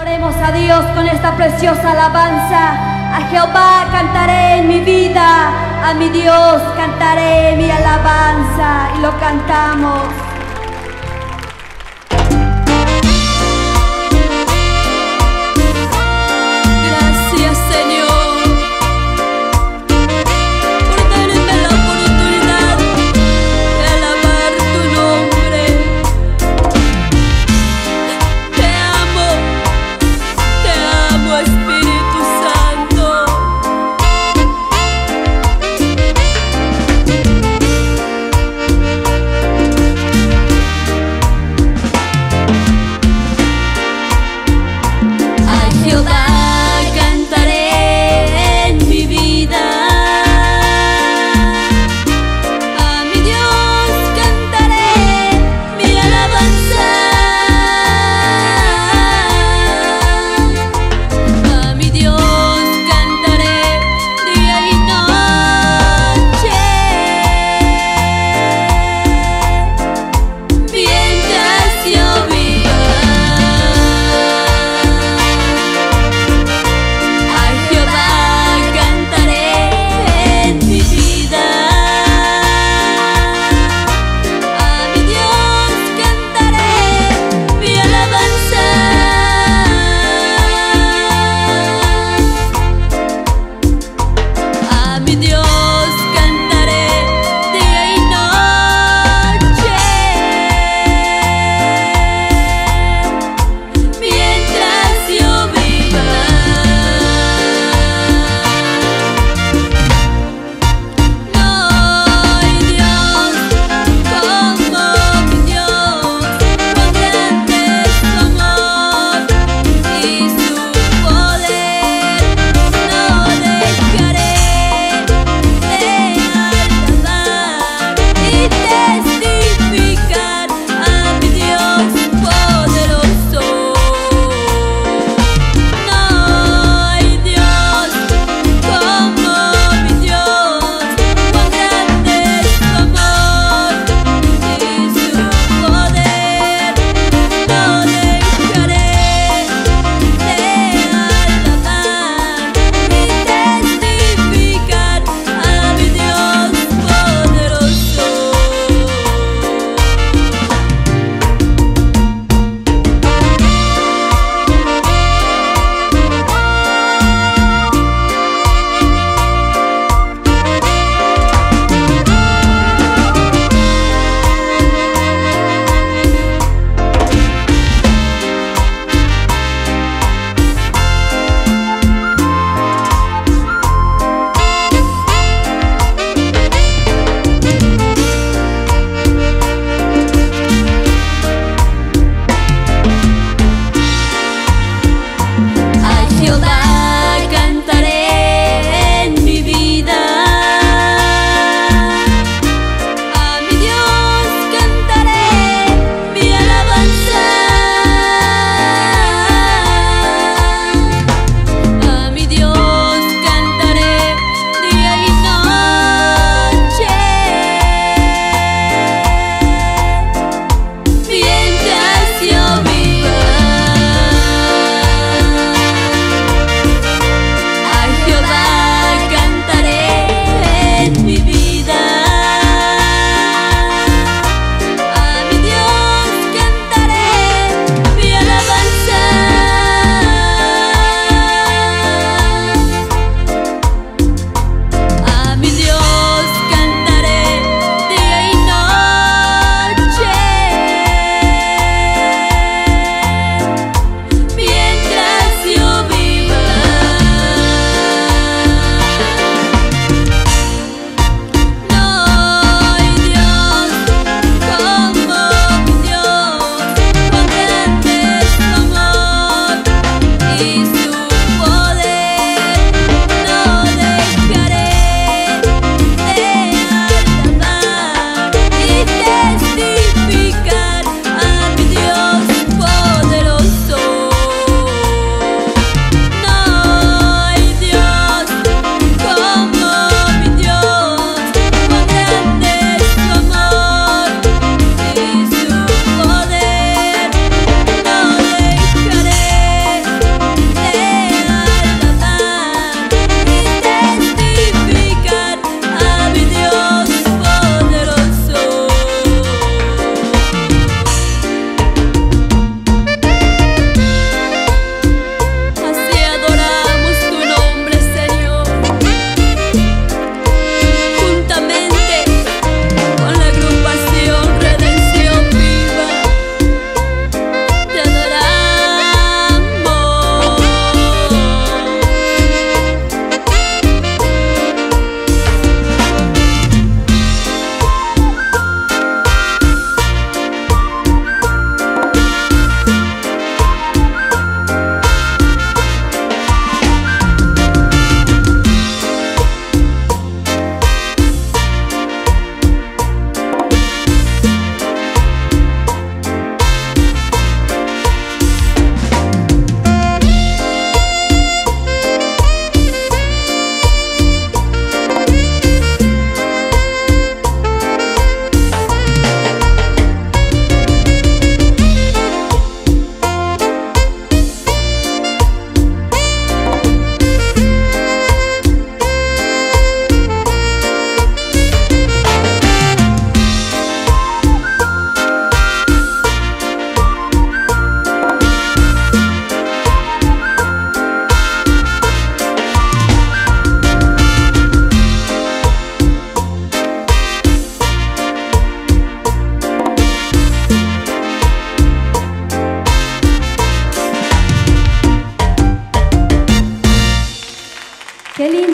Adoremos a Dios con esta preciosa alabanza. A Jehová cantaré en mi vida, a mi Dios cantaré mi alabanza. Y lo cantamos. Gracias, Señor, por darme la oportunidad de alabar tu nombre. Te amo, Espíritu Santo.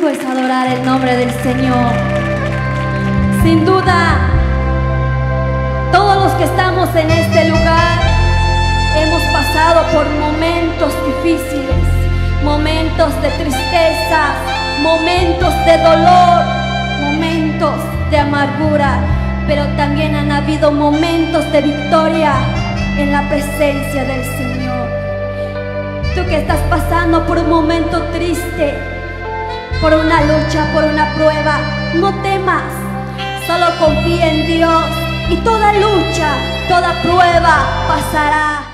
es adorar el nombre del Señor. Sin duda, todos los que estamos en este lugar hemos pasado por momentos difíciles, momentos de tristeza, momentos de dolor, momentos de amargura, pero también han habido momentos de victoria en la presencia del Señor. Tú que estás pasando por un momento triste, por una lucha, por una prueba, no temas, solo confía en Dios y toda lucha, toda prueba pasará.